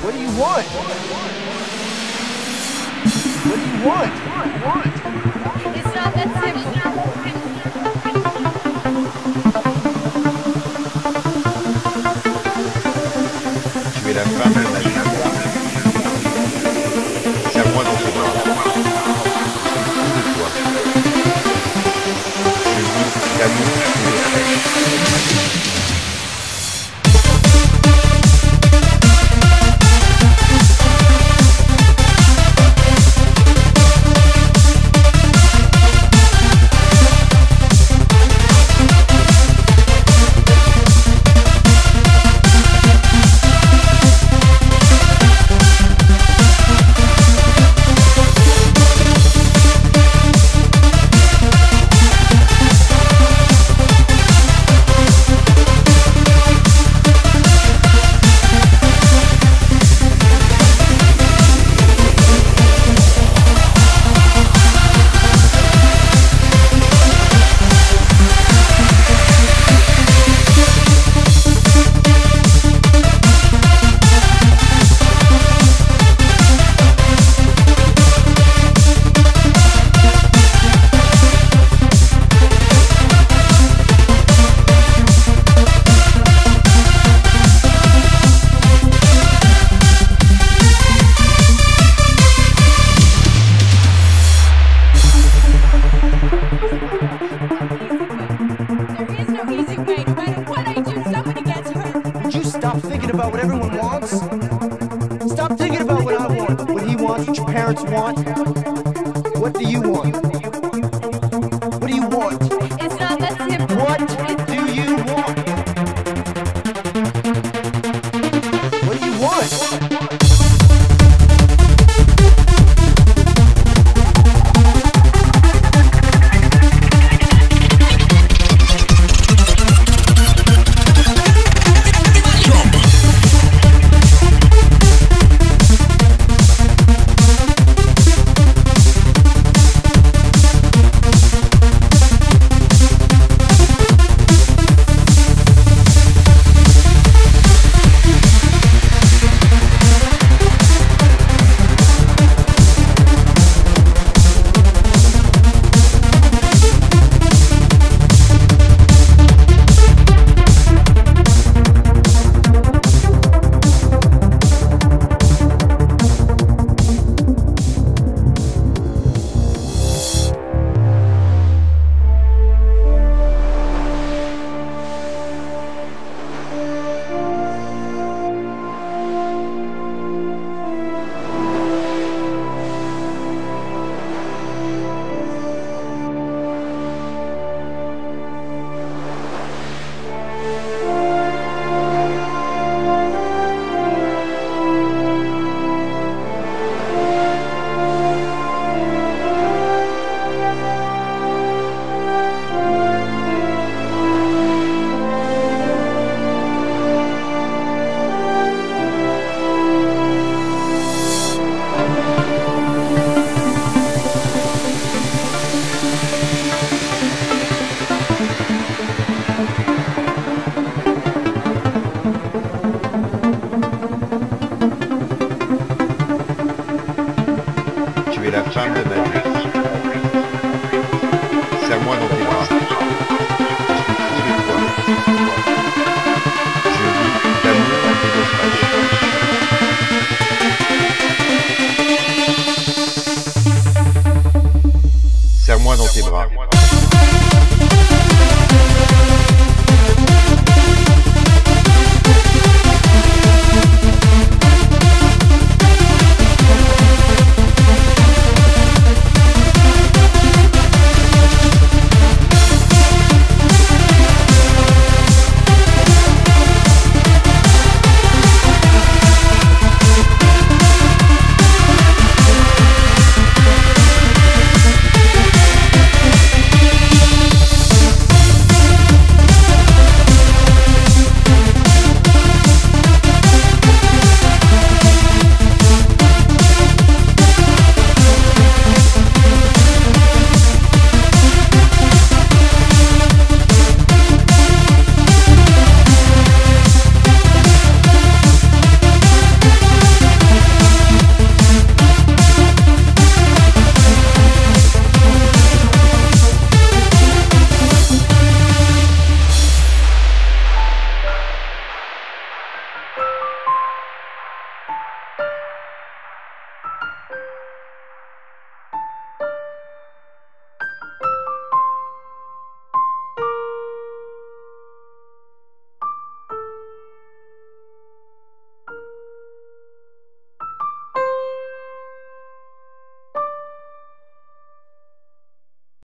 What do you want? What do you want? It's not that simple. Tu es la femme de ma vie. C'est à moi d'en te voir. Je suis fou de toi. Je vis l'amour et le fait. Stop thinking about what everyone wants. Stop thinking about what I want, what he wants, what your parents want. What do you want? What do you want? It's not that simple. What do you want? What do you want? Tu es la femme de ma vie. C'est à moi d'en te voir. Je suis fou de toi. Je vis l'amour et le fait. Serre-moi dans tes bras.